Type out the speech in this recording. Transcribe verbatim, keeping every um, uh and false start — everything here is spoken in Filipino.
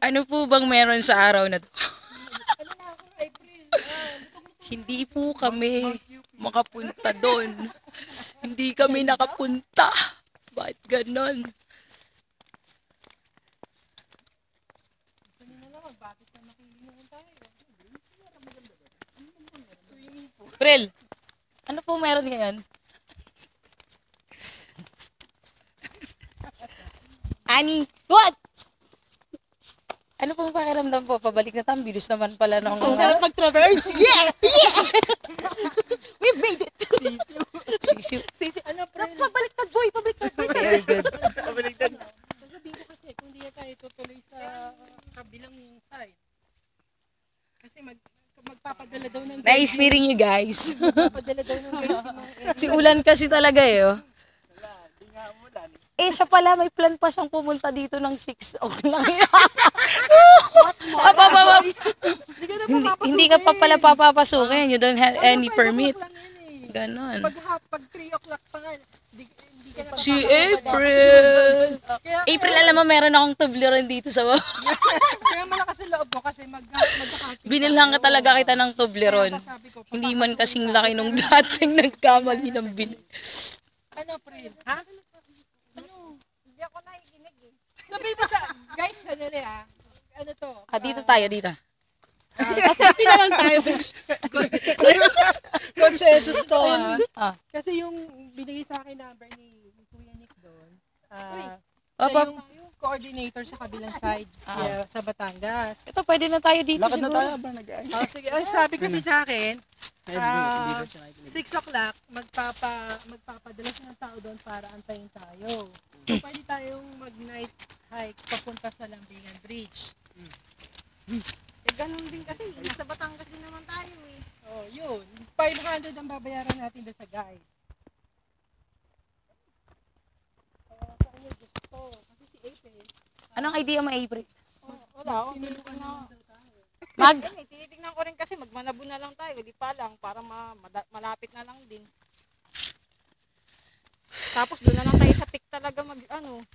Ano po bang meron sa araw na to? Ano na ako, April? Hindi po kami makapunta doon. Hindi kami nakapunta. Bakit ganon? Kanina naman, bakit na makilingan tayo? Swimming pool. April, ano po meron ngayon? Ani, what? Ano pong pakiramdam po? Pabalik na tayo. Bilis naman pala ng... Ang sarap mag-traverse. Yeah! Yeah! We made it! Sisiw. Sisi, ano, April? Pabaliktad, boy! Pabaliktad, boy! Very good. Pabaliktad. Sasabihin ko kasi, kung di na tayo tutuloy sa kabilang side. Kasi mag, magpapadala daw ng... Nice meeting you guys. Magpapadala daw ng guys yung... Si Ulan kasi talaga eh. Oh. Wala, di nga umulan. Eh, siya pala, may plan pa siyang pumunta dito ng six o'clock. Papa, papa. Hindi ka na Hindi, papapasukin. hindi ka pa pala papapasukin. You don't have any permit. Lang yan eh. Ganon. Pag, ha- pag three o'clock pa nga, hindi, hindi ka na Si papapasukin. April. Kaya, April, alam mo, meron akong tubleron dito sa baba. kaya malakas ang loob ko kasi mag, magkakakita. Binilhan ka talaga kita ng tubleron. Sabi ko, Hindi man kasing laki nung dating nagkamali ng bili. ano, April? Ha? Ano? Hindi ako nakikinig eh. Sabi mo sa, guys, ano rin ah. Ano to? Ah, dito tayo, dito. Kasi na lang tayo. Consensus to ah. Ah. Kasi yung binigay sa akin number ni Kuya Nick doon, ah, Opo. siya yung coordinator sa kabilang side siya, sa Batangas. Ito, pwede na tayo dito Lakad na siguro. tayo ba nag-ayos? Oh, sige, ang sabi kasi sa akin, Ay, ah, hindi ba siya nakikinig? six o'clock, magpapa, magpapadala siya ng tao doon para antayin tayo. So, pwede tayong mag-night hike papunta sa Lambingan Bridge. Eh, ganun din kasi. Nasa Batangas din naman tayo eh. Oh, yun. five hundred ang babayaran natin doon sa guide. Uh, sa kanya gusto. Kasi si April, Anong idea mo, April? oh, Wala, okay sinubukan na. naman daw tayo. Mag? Yan eh, tinitignan ko rin kasi magmanabo na lang tayo. Di pa lang, para ma mada- malapit na lang din. Tapos doon na lang tayo sa peak talaga mag, ano,